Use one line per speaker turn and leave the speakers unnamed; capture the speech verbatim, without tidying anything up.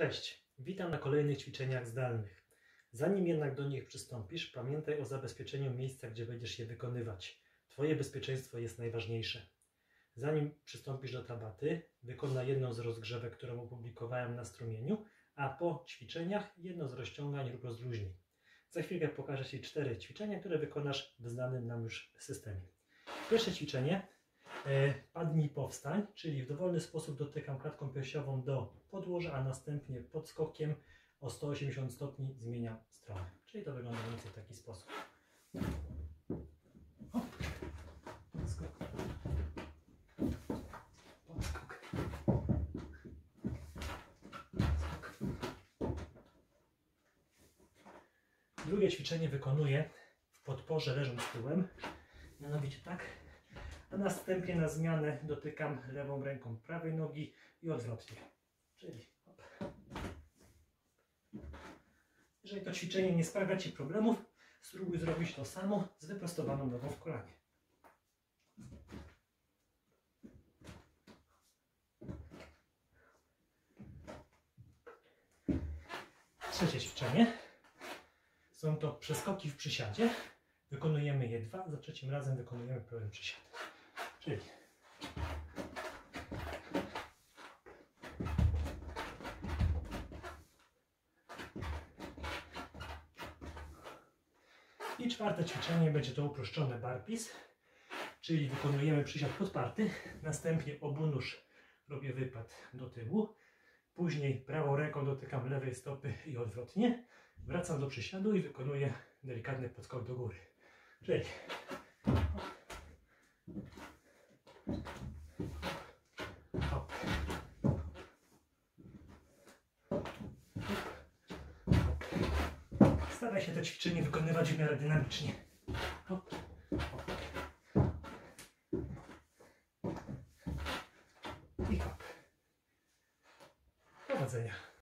Cześć, witam na kolejnych ćwiczeniach zdalnych. Zanim jednak do nich przystąpisz, pamiętaj o zabezpieczeniu miejsca, gdzie będziesz je wykonywać. Twoje bezpieczeństwo jest najważniejsze. Zanim przystąpisz do tabaty, wykonaj jedną z rozgrzewek, którą opublikowałem na strumieniu, a po ćwiczeniach jedno z rozciągań lub rozluźnień. Za chwilkę pokażę Ci cztery ćwiczenia, które wykonasz w znanym nam już systemie. Pierwsze ćwiczenie. Padnij, powstań, czyli w dowolny sposób dotykam klatką piersiową do podłoża, a następnie podskokiem o sto osiemdziesiąt stopni zmieniam stronę. Czyli to wygląda mniej więcej w taki sposób. Hop. Podskok. Podskok. Podskok. Drugie ćwiczenie wykonuję w podporze, leżąc tyłem. Mianowicie tak. A następnie na zmianę dotykam lewą ręką prawej nogi i odwrotnie. Czyli hop. Jeżeli to ćwiczenie nie sprawia Ci problemów, spróbuj zrobić to samo z wyprostowaną nogą w kolanie. Trzecie ćwiczenie. Są to przeskoki w przysiadzie. Wykonujemy je dwa, za trzecim razem wykonujemy pełen przysiad. Czyli i czwarte ćwiczenie będzie to uproszczone burpees, czyli wykonujemy przysiad podparty, następnie obunóż robię wypad do tyłu, później prawą ręką dotykam lewej stopy i odwrotnie, wracam do przysiadu i wykonuję delikatny podskok do góry. Czyli hop. Hop. Staraj się to ćwiczenie wykonywać w miarę dynamicznie. Hop. Hop. I hop. Powodzenia.